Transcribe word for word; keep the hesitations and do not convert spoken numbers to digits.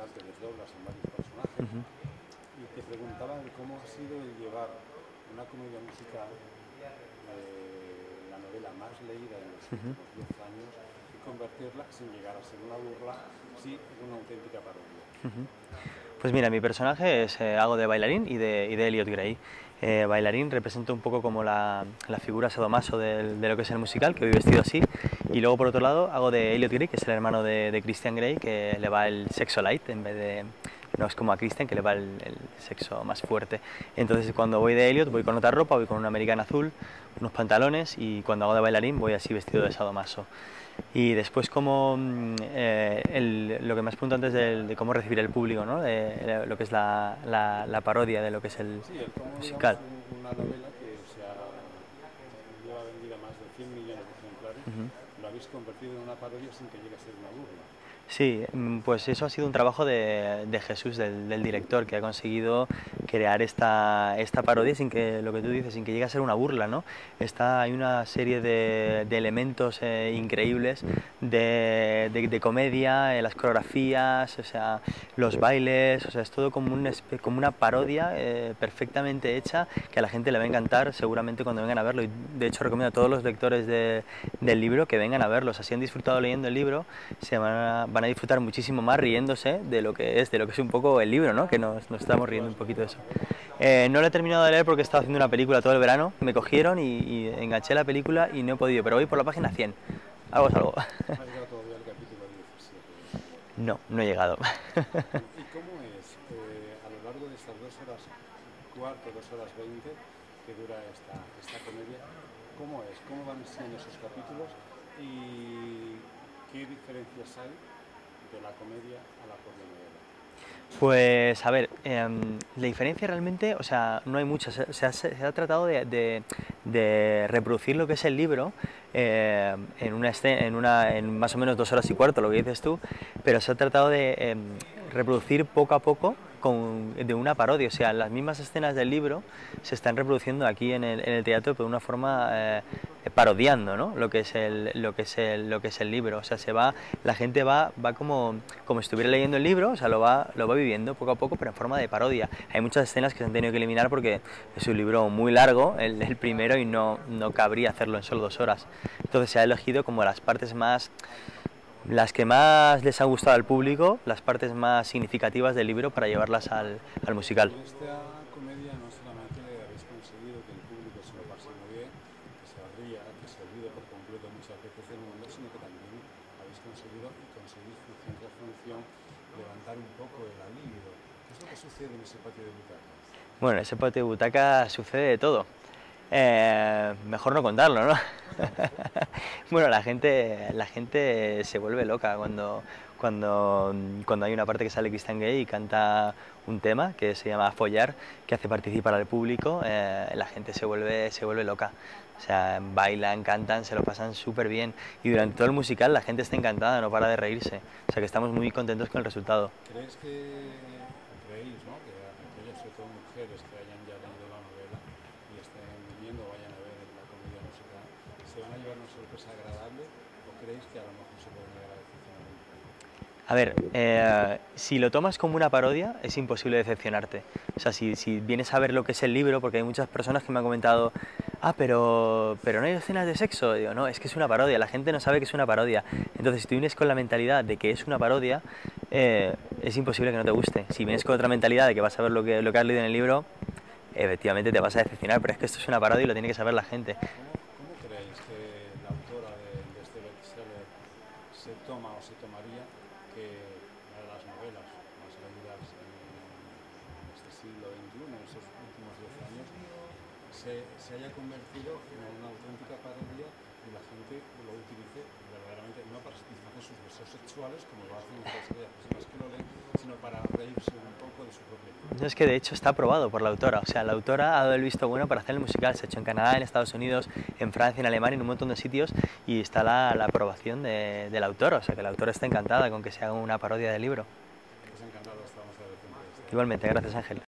musical te desdoblas en varios personajes. Uh-huh. Y te preguntaba de cómo ha sido el llevar una comedia musical, eh, la novela más leída en los Uh-huh. últimos diez años, y convertirla, sin llegar a ser una burla, sí en una auténtica parodia. Uh-huh. Pues mira, mi personaje es, eh, hago de bailarín y de, y de Elliot Grey. Eh, bailarín representa un poco como la, la figura sadomaso de, de lo que es el musical, que voy vestido así, y luego por otro lado hago de Elliot Grey, que es el hermano de, de Christian Grey, que le va el sexo light en vez de... No es como a Christian, que le va el, el sexo más fuerte. Entonces cuando voy de Elliot voy con otra ropa, voy con una americana azul, unos pantalones, y cuando hago de bailarín voy así vestido de sadomaso. Y después como eh, el, lo que me has preguntado antes de, de cómo recibir el público, ¿no? De, de lo que es la, la, la parodia de lo que es el sí, el cómo, musical. digamos, un, una novela que se ha, lleva vendida más de cien millones de ejemplares, uh-huh. lo habéis convertido en una parodia sin que llegue a ser una burla. Sí, pues eso ha sido un trabajo de, de Jesús, del, del director, que ha conseguido crear esta, esta parodia sin que, lo que tú dices, sin que llegue a ser una burla, ¿no? Está, hay una serie de, de elementos eh, increíbles de, de, de comedia, eh, las coreografías, o sea, los bailes, o sea, es todo como, un, como una parodia eh, perfectamente hecha que a la gente le va a encantar seguramente cuando vengan a verlo. Y de hecho recomiendo a todos los lectores de, del libro que vengan a verlo. O sea, si han disfrutado leyendo el libro, se van a, van a disfrutar muchísimo más riéndose de lo que es, de lo que es un poco el libro, ¿no? Que nos, nos estamos riendo un poquito de eso. Eh, no lo he terminado de leer porque estaba haciendo una película todo el verano, me cogieron y, y enganché la película y no he podido, pero voy por la página cien, algo es algo. ¿No has llegado todavía al capítulo diecisiete? No, no he llegado. ¿Y cómo es eh, a lo largo de estas dos horas cuarto, dos horas veinte que dura esta, esta comedia, cómo es, cómo van siendo esos capítulos y qué diferencias hay de la comedia a la propia novela? Pues a ver, eh, la diferencia realmente, o sea, no hay muchas, se ha, se ha tratado de, de, de reproducir lo que es el libro eh, en, una escena, en, una, en más o menos dos horas y cuarto, lo que dices tú, pero se ha tratado de eh, reproducir poco a poco con, de una parodia, o sea, las mismas escenas del libro se están reproduciendo aquí en el, en el teatro, pero de una forma eh, parodiando, ¿no? Lo que es el, lo que es el, lo que es el libro, o sea, se va, la gente va, va como, como si estuviera leyendo el libro, o sea, lo va, lo va viviendo poco a poco, pero en forma de parodia. Hay muchas escenas que se han tenido que eliminar porque es un libro muy largo, el, el primero, y no, no cabría hacerlo en solo dos horas. Entonces se ha elegido como las partes más, las que más les ha gustado al público, las partes más significativas del libro para llevarlas al, al musical. En esta comedia no solamente habéis conseguido que el público se lo pase muy bien, que se ría, que se olvide por completo muchas veces del mundo, sino que también habéis conseguido y conseguís función tras función levantar un poco el alivio. ¿Qué es lo que sucede en ese patio de butacas? Bueno, en ese patio de butacas sucede de todo. Eh, mejor no contarlo, ¿no? Bueno, la gente, la gente se vuelve loca cuando, cuando, cuando hay una parte que sale Christian Grey y canta un tema que se llama Follar, que hace participar al público, eh, la gente se vuelve, se vuelve loca. O sea, bailan, cantan, se lo pasan súper bien y durante todo el musical la gente está encantada, no para de reírse. O sea que estamos muy contentos con el resultado. ¿Crees que, creéis, ¿no?, que aquellas, sobre todo mujeres que hayan ya leído la novela y estén viviendo o vayan a ver la comedia musical, se van a llevar una sorpresa agradable o creéis que a lo mejor se pueden llegar a decepcionar? A ver, eh, si lo tomas como una parodia, es imposible decepcionarte. O sea, si, si vienes a ver lo que es el libro, porque hay muchas personas que me han comentado, ah, pero, pero no hay escenas de sexo. Digo, no, es que es una parodia, la gente no sabe que es una parodia. Entonces, si tú vienes con la mentalidad de que es una parodia, eh, es imposible que no te guste. Si vienes con otra mentalidad de que vas a ver lo que, lo que has leído en el libro, efectivamente te vas a decepcionar, pero es que esto es una parodia y lo tiene que saber la gente. ¿Cómo, cómo creéis que la autora de, de este bestseller se toma o se tomaría que una de las novelas más leídas en, en este siglo veintiuno, en estos últimos diez años, se, se haya convertido en una auténtica parodia y la gente lo utilice verdaderamente no para satisfacer sus deseos sexuales, como lo hacen muchas de las personas que lo leen, sino para reírse un poco de su propia vida? No, es que de hecho está aprobado por la autora, o sea, la autora ha dado el visto bueno para hacer el musical, se ha hecho en Canadá, en Estados Unidos, en Francia, en Alemania, en un montón de sitios, y está la, la aprobación de, de la autora, o sea, que la autora está encantada con que se haga una parodia del libro. Pues encantado estamos de ver. Igualmente, gracias Ángel.